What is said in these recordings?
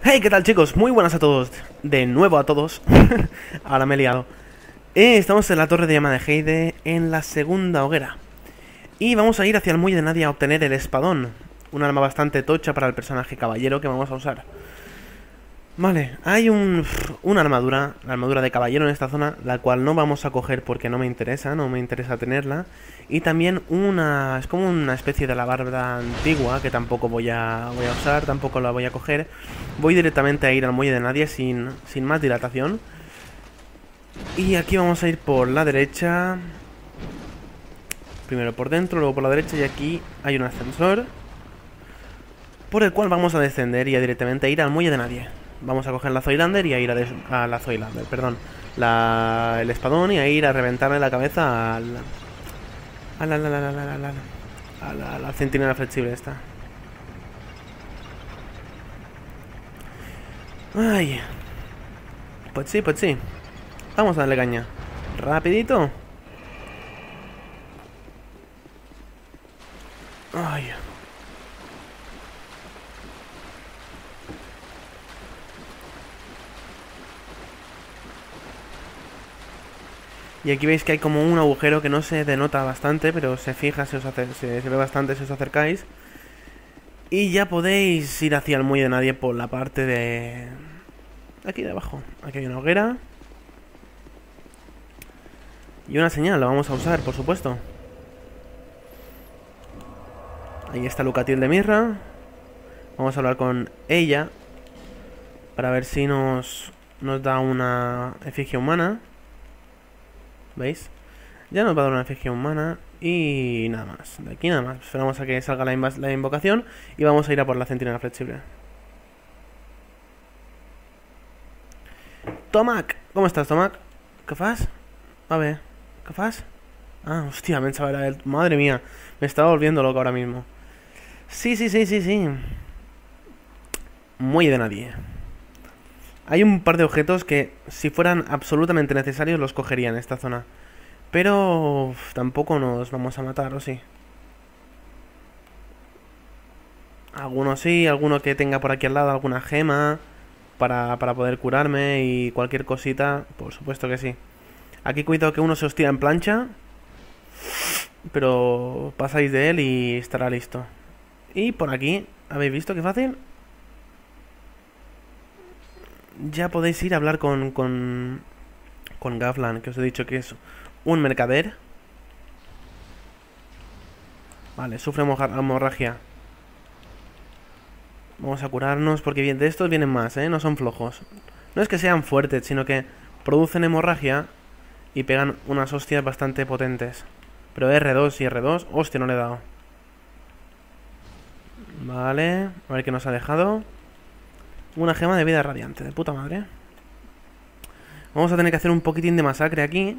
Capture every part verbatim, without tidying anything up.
Hey, ¿qué tal, chicos? Muy buenas a todos. De nuevo a todos. Ahora me he liado. Eh, estamos en la torre de llama de Heide, en la segunda hoguera. Y vamos a ir hacia el muelle de Nadia a obtener el espadón. Un arma bastante tocha para el personaje caballero que vamos a usar. Vale, hay un, una armadura, la armadura de caballero en esta zona, la cual no vamos a coger porque no me interesa, no me interesa tenerla. Y también una, es como una especie de alabarda antigua que tampoco voy a, voy a usar, tampoco la voy a coger. Voy directamente a ir al muelle de Nadia sin, sin más dilatación. Y aquí vamos a ir por la derecha. Primero por dentro, luego por la derecha, y aquí hay un ascensor por el cual vamos a descender y a directamente a ir al muelle de Nadia. Vamos a coger la Zoilander y a ir a, a la Zoilander, perdón, la, el espadón, y a ir a reventarle la cabeza al, a la, la, la, la, la, la, la, a la, la centinela flexible esta. Ay. Pues sí, pues sí. Vamos a darle caña. Rapidito. Ay. Y aquí veis que hay como un agujero que no se denota bastante, pero se fija, se, os hace, se, se ve bastante si os acercáis. Y ya podéis ir hacia el muelle de Nadia por la parte de... aquí de abajo. Aquí hay una hoguera. Y una señal, la vamos a usar, por supuesto. Ahí está Lucatiel de Mirra. Vamos a hablar con ella para ver si nos, nos da una efigie humana. ¿Veis? Ya nos va a dar una efigie humana. Y nada más, de aquí nada más. Esperamos a que salga la, la invocación y vamos a ir a por la centinela flexible. Tomac, ¿cómo estás, Tomac? ¿Qué fas? A ver, ¿qué fas? Ah, hostia, pensaba era él. Madre mía, me estaba volviendo loco ahora mismo. Sí, sí, sí, sí, sí. Muelle de Nadie. Hay un par de objetos que, si fueran absolutamente necesarios, los cogería en esta zona. Pero uf, tampoco nos vamos a matar, ¿o sí? Alguno sí, alguno que tenga por aquí al lado alguna gema para, para poder curarme y cualquier cosita, por supuesto que sí. Aquí cuidado que uno se os tira en plancha, pero pasáis de él y estará listo. Y por aquí, ¿habéis visto qué fácil? Ya podéis ir a hablar con, con, con Gaflan, que os he dicho que es un mercader. Vale, sufre hemorragia. Vamos a curarnos, porque bien, de estos vienen más, ¿eh? No son flojos. No es que sean fuertes, sino que producen hemorragia y pegan unas hostias bastante potentes. Pero R dos y R dos, hostia, no le he dado. Vale, a ver qué nos ha dejado. Una gema de vida radiante, de puta madre. Vamos a tener que hacer un poquitín de masacre aquí.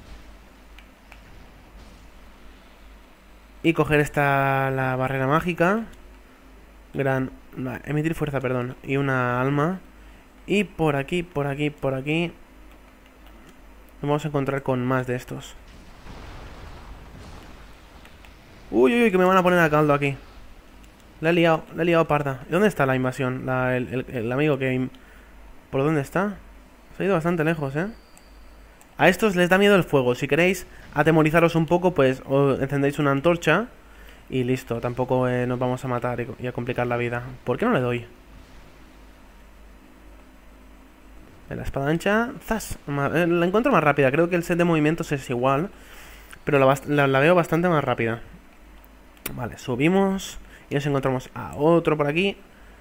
Y coger esta, la barrera mágica. Gran... la, emitir fuerza, perdón. Y una alma. Y por aquí, por aquí, por aquí nos vamos a encontrar con más de estos. Uy, uy, uy, que me van a poner a caldo aquí. La he liado, la he liado parda. ¿Y dónde está la invasión? La, el, el, el amigo que... ¿Por dónde está? Se ha ido bastante lejos, ¿eh? A estos les da miedo el fuego. Si queréis atemorizaros un poco, pues os encendéis una antorcha y listo. Tampoco eh, nos vamos a matar y, y a complicar la vida. ¿Por qué no le doy? La espada ancha, ¡zas! La encuentro más rápida. Creo que el set de movimientos es igual, pero la, la, la veo bastante más rápida. Vale, subimos y nos encontramos a otro por aquí.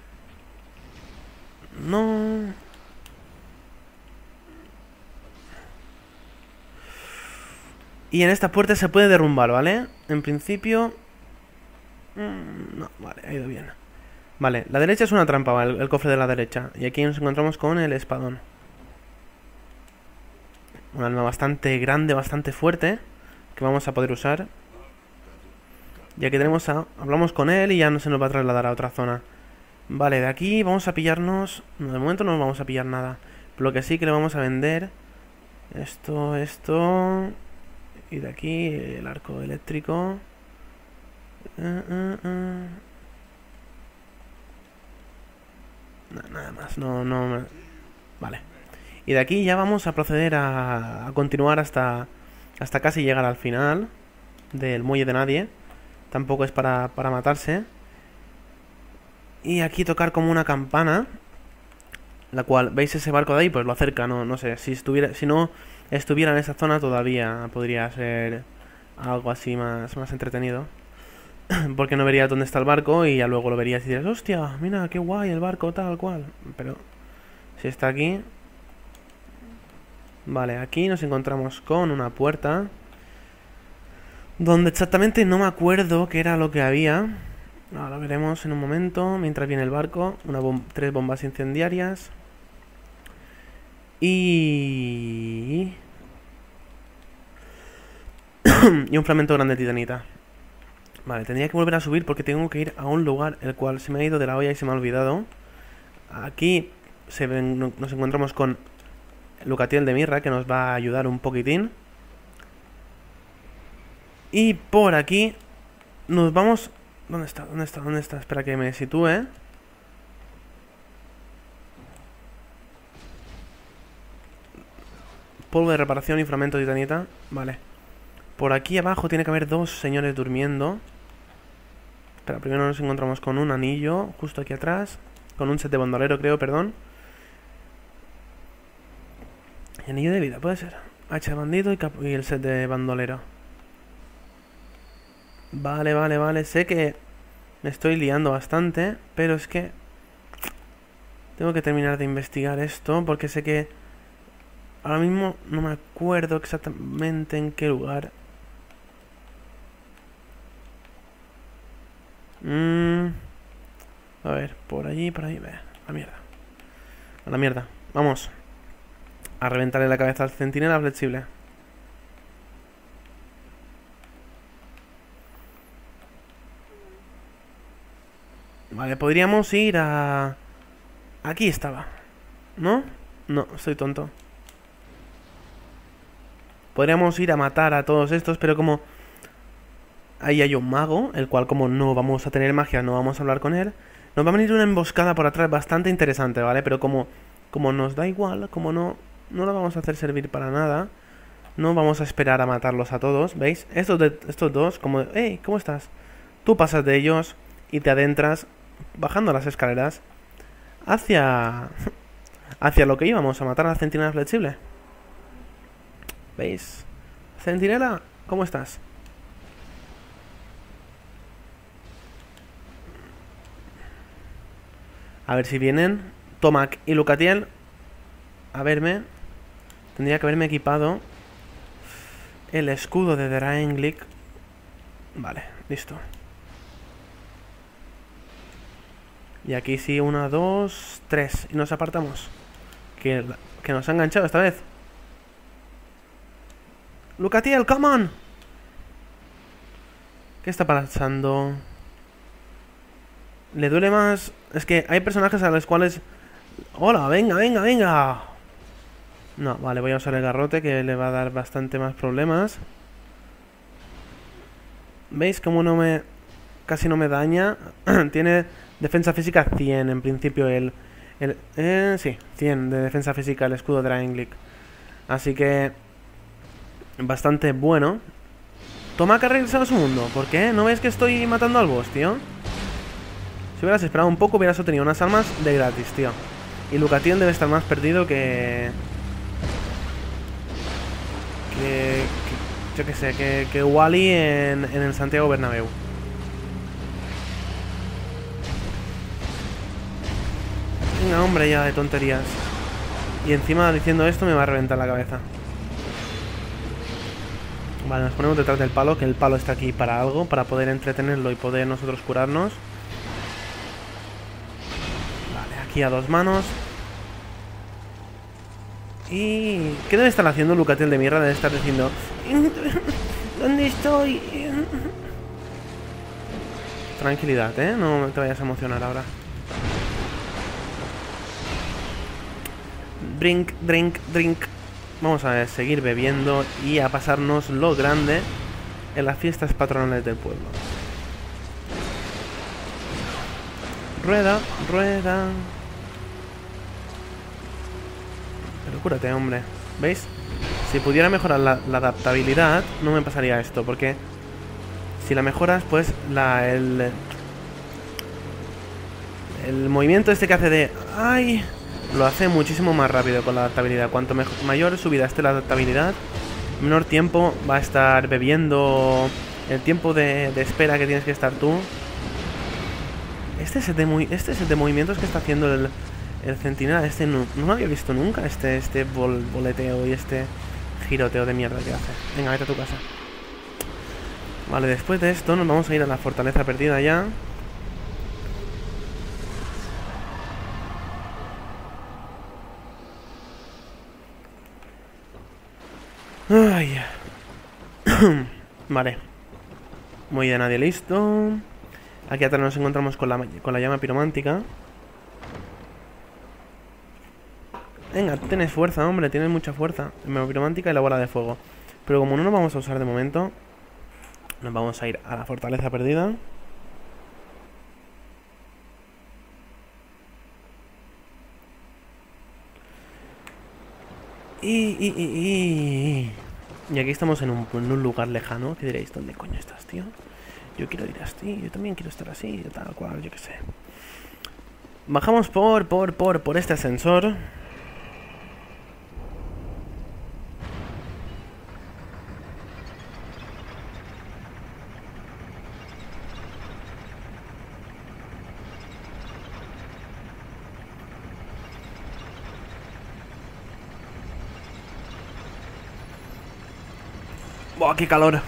No... Y en esta puerta se puede derrumbar, ¿vale? En principio... No, vale, ha ido bien. Vale, la derecha es una trampa, ¿vale? El, el cofre de la derecha. Y aquí nos encontramos con el espadón. Un alma bastante grande, bastante fuerte, que vamos a poder usar. Y aquí tenemos a... hablamos con él y ya no se nos va a trasladar a otra zona. Vale, de aquí vamos a pillarnos... No, de momento no vamos a pillar nada. Pero lo que sí que le vamos a vender... Esto, esto... Y de aquí el arco eléctrico. Uh, uh, uh. Nada más, no, no... Vale. Y de aquí ya vamos a proceder a, a continuar hasta, hasta casi llegar al final del muelle de nadie. Tampoco es para, para matarse. Y aquí tocar como una campana, la cual, ¿veis ese barco de ahí? Pues lo acerca, no, no sé, si estuviera, si no estuviera en esa zona todavía podría ser algo así más, más entretenido. Porque no vería dónde está el barco y ya luego lo verías y dirías, hostia, mira, qué guay el barco, tal cual. Pero si está aquí... Vale, aquí nos encontramos con una puerta donde exactamente no me acuerdo qué era lo que había. Ahora lo veremos en un momento, mientras viene el barco. Una bom tres bombas incendiarias. Y... y un fragmento grande de titanita. Vale, tendría que volver a subir porque tengo que ir a un lugar el cual se me ha ido de la olla y se me ha olvidado. Aquí se ven, nos encontramos con Lucatiel de Mirra, que nos va a ayudar un poquitín. Y por aquí nos vamos... ¿Dónde está? ¿Dónde está? ¿Dónde está? Espera que me sitúe. Polvo de reparación y fragmento de titanita. Vale. Por aquí abajo tiene que haber dos señores durmiendo. Espera, primero nos encontramos con un anillo justo aquí atrás. Con un set de bandolero, creo, perdón. Y anillo de vida, puede ser. Hacha de bandido y, y el set de bandolero. Vale, vale, vale. Sé que me estoy liando bastante, pero es que tengo que terminar de investigar esto porque sé que ahora mismo no me acuerdo exactamente en qué lugar. Mm. A ver, por allí, por ahí. Ve, a la mierda. A la mierda. Vamos a reventarle la cabeza al centinela flexible. Vale, podríamos ir a... Aquí estaba. ¿No? No, soy tonto. Podríamos ir a matar a todos estos, pero como... Ahí hay un mago, el cual como no vamos a tener magia, no vamos a hablar con él. Nos va a venir una emboscada por atrás bastante interesante, ¿vale? Pero como, como nos da igual, como no, no lo vamos a hacer servir para nada, no vamos a esperar a matarlos a todos, ¿veis? Estos, de, estos dos, como... ¡Hey! ¿Cómo estás? Tú pasas de ellos y te adentras, bajando las escaleras, hacia... hacia lo que íbamos, a matar a la centinela flexible. ¿Veis? Centinela, ¿cómo estás? A ver si vienen Tomac y Lucatiel a verme. Tendría que haberme equipado el escudo de Drangleic. Vale, listo. Y aquí sí, una, dos, tres. Y nos apartamos. Que, que nos ha enganchado esta vez. Lucatiel, come on. ¿Qué está pasando? Le duele más... Es que hay personajes a los cuales... ¡Hola! ¡Venga, venga, venga! No, vale, voy a usar el garrote, que le va a dar bastante más problemas. ¿Veis cómo no me... casi no me daña? Tiene defensa física cien, en principio el... el eh, sí, cien de defensa física el escudo de Drangleic. Así que... bastante bueno. Toma que ha regresado a su mundo. ¿Por qué? ¿No ves que estoy matando al boss, tío? Si hubieras esperado un poco, hubieras obtenido unas armas de gratis, tío. Y Lucatiel debe estar más perdido que... Que... que yo qué sé, que, que Wally en, en el Santiago Bernabéu. Venga, hombre, ya de tonterías. Y encima diciendo esto me va a reventar la cabeza. Vale, nos ponemos detrás del palo, que el palo está aquí para algo, para poder entretenerlo y poder nosotros curarnos. Aquí a dos manos. ¿Y qué debe estar haciendo Lucatiel de Mirra? Debe estar diciendo... ¿Dónde estoy? Tranquilidad, ¿eh? No te vayas a emocionar ahora. Drink, drink, drink. Vamos a ver, seguir bebiendo y a pasarnos lo grande en las fiestas patronales del pueblo. Rueda, rueda. Pero cúrate, hombre. ¿Veis? Si pudiera mejorar la, la adaptabilidad, no me pasaría esto, porque si la mejoras, pues la, el, el movimiento este que hace de... ¡Ay! Lo hace muchísimo más rápido con la adaptabilidad. Cuanto mejor, mayor subida esté la adaptabilidad, menor tiempo va a estar bebiendo. El tiempo de, de espera que tienes que estar tú. Este set de, muy, este set de movimientos que está haciendo el, el centinela, este no, no lo había visto nunca. Este, este bol, boleteo y este giroteo de mierda que hace. Venga, vete a tu casa. Vale, después de esto nos vamos a ir a la fortaleza perdida ya. Ay. Vale. Muy de nadie listo. Aquí atrás nos encontramos con la, con la llama piromántica. Venga, tienes fuerza, hombre, tienes mucha fuerza. La llama piromántica y la bola de fuego. Pero como no nos vamos a usar de momento, nos vamos a ir a la fortaleza perdida. Y, y, y, y, y aquí estamos en un, en un lugar lejano. ¿Qué diréis? ¿Dónde coño estás, tío? Yo quiero ir así, yo también quiero estar así, tal cual, yo qué sé. Bajamos por, por, por, por este ascensor. ¡Buah, qué calor!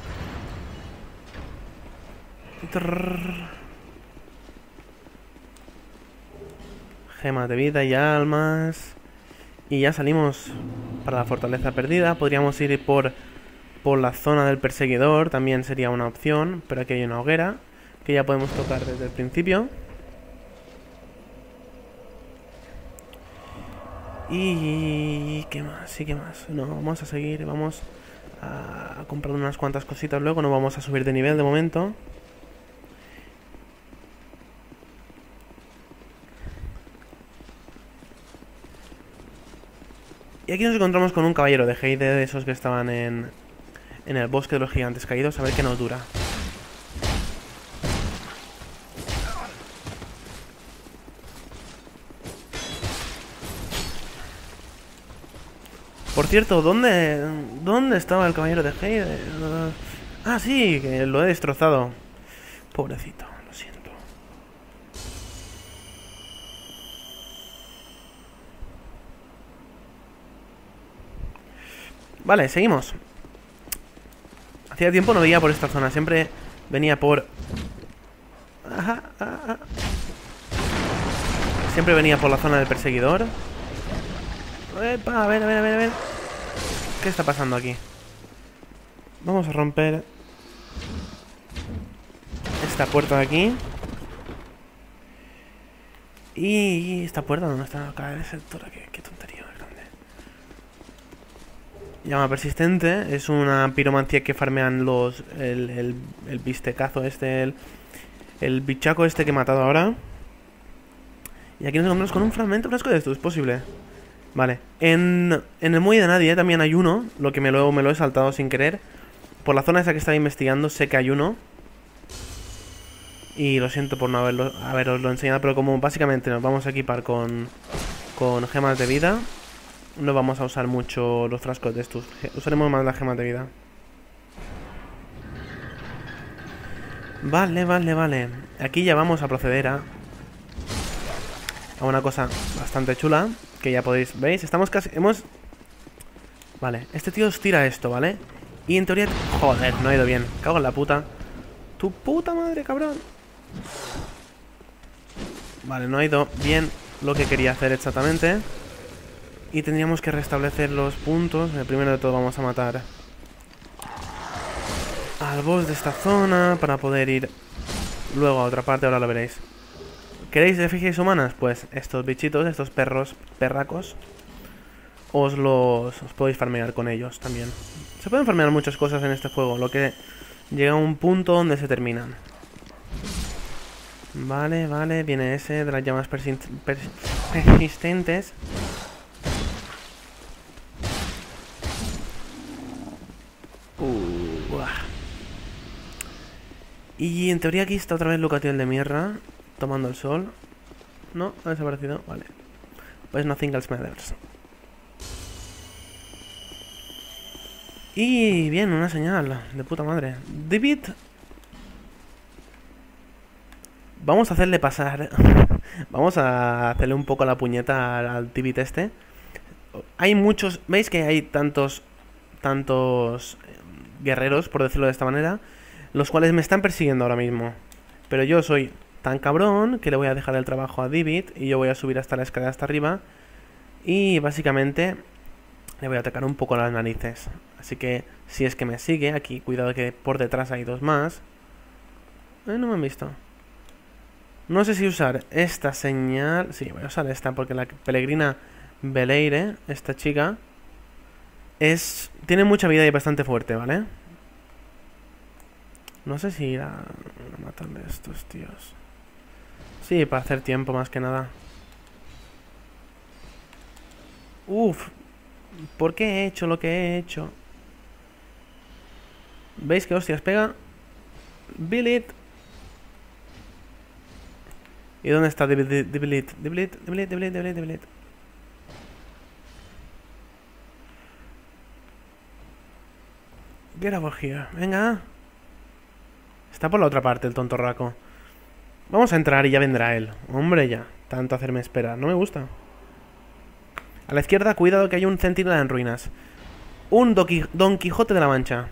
Gemas de vida y almas. Y ya salimos para la fortaleza perdida. Podríamos ir por, por la zona del perseguidor. También sería una opción. Pero aquí hay una hoguera que ya podemos tocar desde el principio. Y... ¿qué más? Sí, ¿qué más? No, vamos a seguir. Vamos a comprar unas cuantas cositas luego. No vamos a subir de nivel de momento. Y aquí nos encontramos con un caballero de Heide, de esos que estaban en, en el bosque de los gigantes caídos. A ver qué nos dura. Por cierto, ¿dónde, ¿dónde estaba el caballero de Heide? Uh, ah, sí, que lo he destrozado. Pobrecito, lo siento. Vale, seguimos. Hacía tiempo no veía por esta zona. Siempre venía por... Ajá, ajá. Siempre venía por la zona del perseguidor. Epa, a ver, a ver, a ver, a ver. ¿Qué está pasando aquí? Vamos a romper esta puerta de aquí. Y esta puerta, ¿dónde está? Acá el sector. ¿Qué, qué tontería más grande? Llama persistente. Es una piromancia que farmean los... El, el, el bistecazo este, el, el bichaco este que he matado ahora. Y aquí nos encontramos con un fragmento fresco de esto, es posible. Vale, en, en el muelle de nadie también hay uno. Lo que me lo, me lo he saltado sin querer. Por la zona esa que estaba investigando sé que hay uno. Y lo siento por no haberlo, haberoslo enseñado. Pero como básicamente nos vamos a equipar con, con gemas de vida, no vamos a usar mucho los frascos de estos. Usaremos más las gemas de vida. Vale, vale, vale. Aquí ya vamos a proceder a A una cosa bastante chula. Que ya podéis, ¿veis? Estamos casi, hemos... Vale, este tío os tira esto, ¿vale? Y en teoría... Joder, no ha ido bien. Cago en la puta. Tu puta madre, cabrón. Vale, no ha ido bien lo que quería hacer exactamente. Y tendríamos que restablecer los puntos. El primero de todo vamos a matar al boss de esta zona para poder ir luego a otra parte, ahora lo veréis. ¿Queréis efigies humanas? Pues estos bichitos, estos perros perracos, os los os podéis farmear con ellos también. Se pueden farmear muchas cosas en este juego, lo que llega a un punto donde se terminan. Vale, vale, viene ese de las llamas persistentes. Y en teoría aquí está otra vez Lucatiel de Mierra, tomando el sol. No, ha desaparecido, vale. Pues nothing else matters. Y bien, una señal de puta madre. David. Vamos a hacerle pasar. Vamos a hacerle un poco la puñeta al, al David este. Hay muchos. ¿Veis que hay tantos. Tantos guerreros, por decirlo de esta manera? Los cuales me están persiguiendo ahora mismo. Pero yo soy tan cabrón que le voy a dejar el trabajo a David. Y yo voy a subir hasta la escalera hasta arriba. Y básicamente le voy a atacar un poco las narices. Así que si es que me sigue, aquí cuidado que por detrás hay dos más. Eh, no me han visto. No sé si usar esta señal. Sí, voy a usar esta porque la Peregrina Beleire, esta chica, es tiene mucha vida y es bastante fuerte, ¿vale? No sé si ir a, a matarle a estos tíos. Sí, para hacer tiempo más que nada. Uf, ¿por qué he hecho lo que he hecho? ¿Veis que hostias pega? Billet. ¿Y dónde está Billet? Billet, Billet, Billet, Billet, Billet, Billet. Get over here. Venga. Está por la otra parte el tontorraco. Vamos a entrar y ya vendrá él. Hombre, ya. Tanto hacerme esperar. No me gusta. A la izquierda, cuidado que hay un centinela en ruinas. Un Doqui Don Quijote de la Mancha.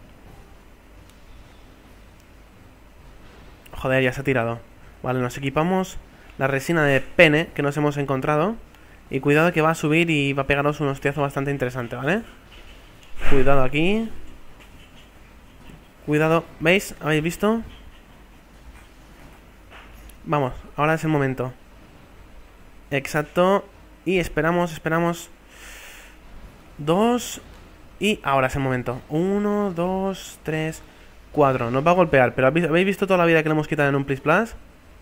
Joder, ya se ha tirado. Vale, nos equipamos la resina de pene que nos hemos encontrado. Y cuidado que va a subir y va a pegarnos un hostiazo bastante interesante, ¿vale? Cuidado aquí. Cuidado, ¿veis? ¿Habéis visto? Vamos, ahora es el momento. Exacto. Y esperamos, esperamos. Dos. Y ahora es el momento. Uno, dos, tres, cuatro. Nos va a golpear, pero ¿habéis visto toda la vida que le hemos quitado en un Plis Plus?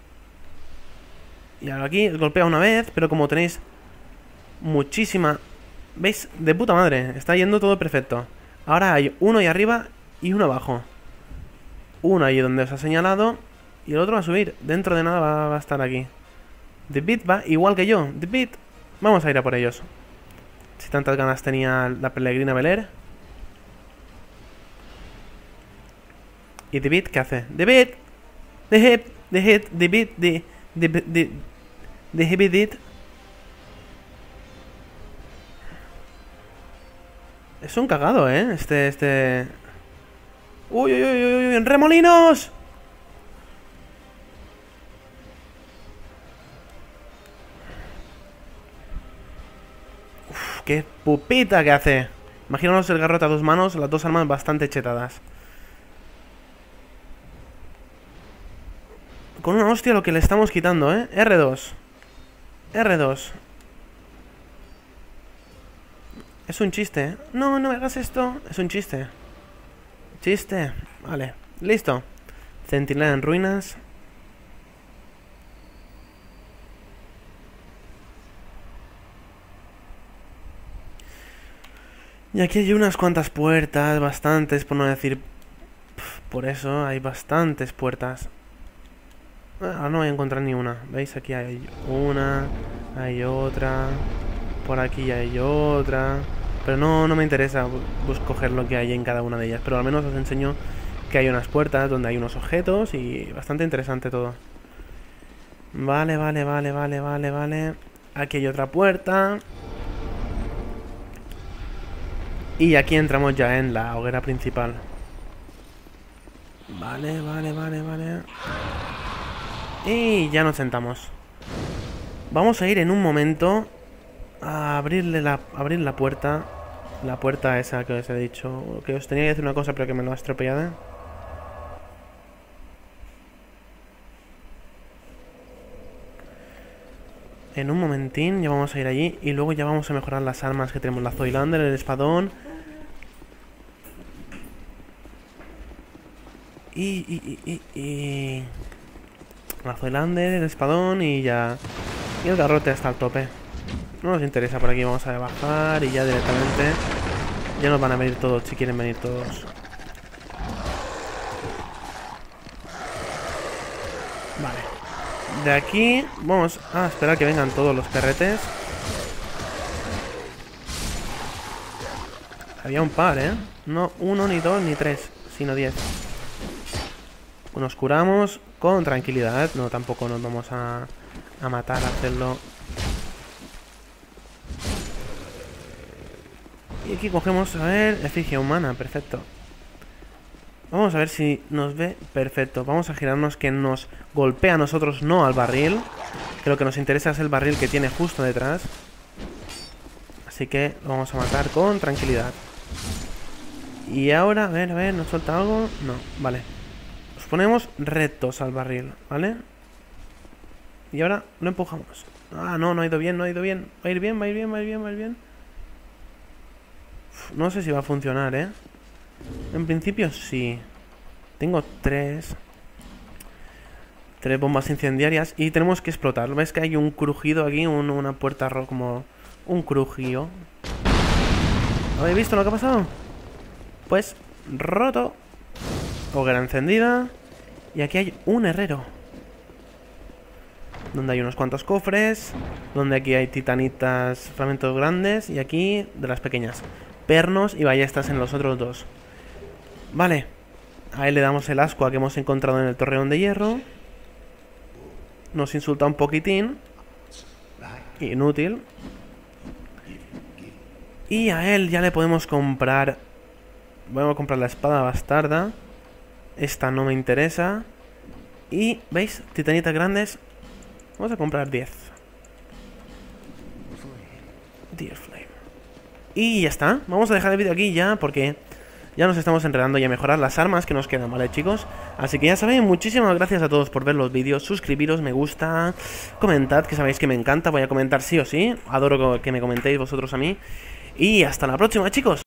Y ahora aquí golpea una vez, pero como tenéis muchísima... ¿Veis? De puta madre. Está yendo todo perfecto. Ahora hay uno ahí arriba y uno abajo. Uno ahí donde os ha señalado y el otro va a subir. Dentro de nada va, va a estar aquí. The Beat va igual que yo. The Beat. Vamos a ir a por ellos. Si tantas ganas tenía la Peregrina Beleire. ¿Y The Beat qué hace? The Beat. The Hip. The Hit. The Beat. The... The... The... The Heavy Beat. Es un cagado, ¿eh? Este... Este... ¡Uy, uy, uy, uy! ¡En remolinos! Uf, ¡qué pupita que hace! Imaginaos el garrote a dos manos, las dos armas bastante chetadas. Con una hostia lo que le estamos quitando, ¿eh? R dos. R dos. Es un chiste, ¿eh? No, no me hagas esto. Es un chiste. Chiste. Vale. Listo. Centinela en ruinas. Y aquí hay unas cuantas puertas. Bastantes, por no decir... Por eso hay bastantes puertas. Ah, no voy a encontrar ni una. ¿Veis? Aquí hay una. Hay otra. Por aquí hay otra. Pero no, no me interesa pues, coger lo que hay en cada una de ellas. Pero al menos os enseño que hay unas puertas donde hay unos objetos. Y bastante interesante todo. Vale, vale, vale, vale, vale, vale. Aquí hay otra puerta. Y aquí entramos ya en la hoguera principal. Vale, vale, vale, vale. Y ya nos sentamos. Vamos a ir en un momento a abrirle la, abrir la puerta. La puerta esa que os he dicho. Que os tenía que decir una cosa pero que me lo ha estropeado. En un momentín ya vamos a ir allí. Y luego ya vamos a mejorar las armas que tenemos. La Zoilander, el espadón. Y... y, y, y, y... La Zoilander, el espadón y ya... Y el garrote hasta el tope. No nos interesa por aquí, vamos a bajar y ya directamente... Ya nos van a venir todos, si quieren venir todos. De aquí vamos a esperar que vengan todos los perretes. Había un par, ¿eh? No uno, ni dos, ni tres, sino diez. Nos curamos con tranquilidad. No, tampoco nos vamos a, a matar, a hacerlo. Y aquí cogemos, a ver, efigie humana, perfecto. Vamos a ver si nos ve, perfecto. Vamos a girarnos que nos golpea a nosotros, no al barril. Que lo que nos interesa es el barril que tiene justo detrás. Así que lo vamos a matar con tranquilidad. Y ahora, a ver, a ver, ¿nos suelta algo? No, vale. Nos ponemos rectos al barril, ¿vale? Y ahora lo empujamos. Ah, no, no ha ido bien, no ha ido bien. Va a ir bien, va a ir bien, va a ir bien, va a ir bien. Uf, no sé si va a funcionar, ¿eh? En principio sí. Tengo tres. Tres bombas incendiarias y tenemos que explotar. ¿Ves que hay un crujido aquí? Un, una puerta roja, como un crujido. ¿Habéis visto lo que ha pasado? Pues roto. Hoguera encendida. Y aquí hay un herrero. Donde hay unos cuantos cofres. Donde aquí hay titanitas, fragmentos grandes. Y aquí de las pequeñas. Pernos y ballestas en los otros dos. Vale. Ahí le damos el ascua que hemos encontrado en el torreón de hierro. Nos insulta un poquitín. Inútil. Y a él ya le podemos comprar. Vamos a comprar la espada bastarda. Esta no me interesa. Y, ¿veis? Titanitas grandes. Vamos a comprar diez. diez flame. Y ya está. Vamos a dejar el vídeo aquí ya porque ya nos estamos enredando y a mejorar las armas que nos quedan, ¿vale, chicos? Así que ya sabéis, muchísimas gracias a todos por ver los vídeos. Suscribiros, me gusta, comentad, que sabéis que me encanta. Voy a comentar sí o sí. Adoro que me comentéis vosotros a mí. Y hasta la próxima, chicos.